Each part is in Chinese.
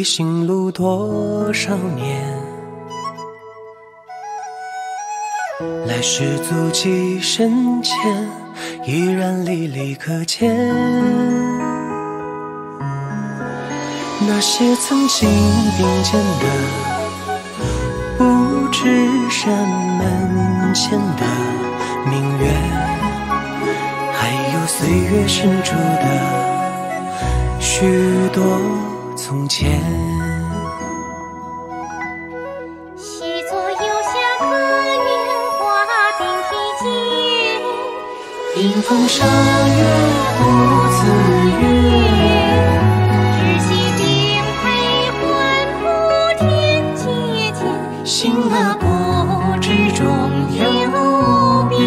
已行路多少年，来时足迹深浅，依然历历可见。那些曾经并肩的，不知山门前的明月，还有岁月深处的许多从前。 西左右下可年华定体间， 迎风沙月不自约， 日夕并配换不天阶间， 行了不知终有别。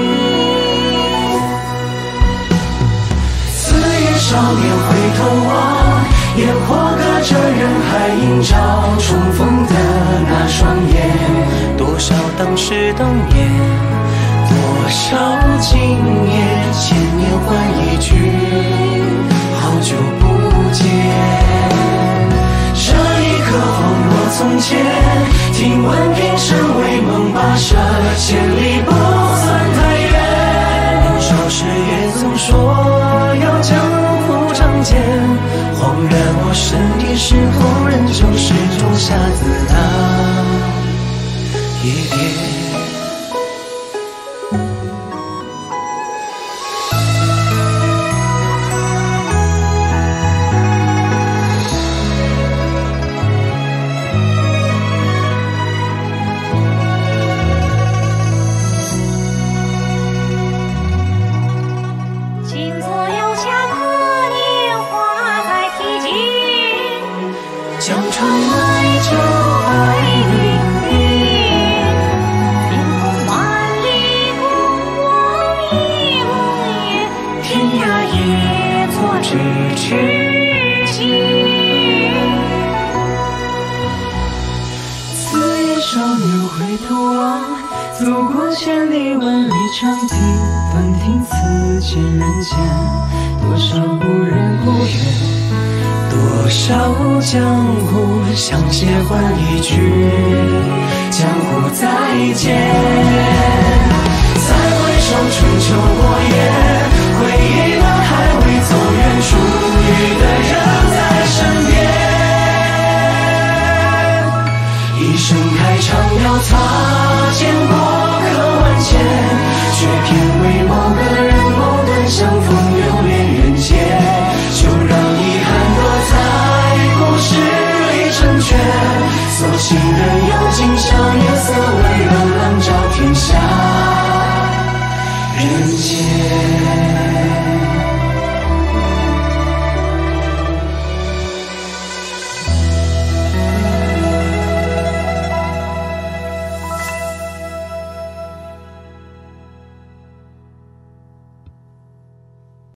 四月少年回头望，烟火隔着人海映照，重逢的那双眼，多少当时当年，多少今夜，千年换一句好久不见。这一刻恍若从前，听闻平生为梦跋涉，千里不算太远。年少时也曾说要江湖仗剑，恍然我身已是后人旧事种下字的一别。 今左右下可年华在体间， 江船来就白云边， 天空万里共望一梦魇， 天涯也作咫尺间。四月少年回头望，走过千里万里长堤，短听此间人间，多少故人故园，多少江湖相携换一句江湖再见。再回首春秋过眼，回忆了还未走远，属于的人在身边。一声开场潦草